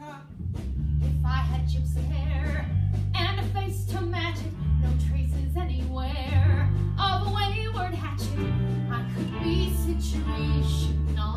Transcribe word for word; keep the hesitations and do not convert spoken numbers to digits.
If I had gypsy hair and a face to match it, no traces anywhere of a wayward hatchet, I could be situation